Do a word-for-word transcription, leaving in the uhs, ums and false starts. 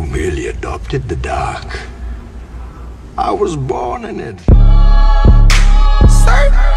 You merely adopted the dark. I was born in it. Sir.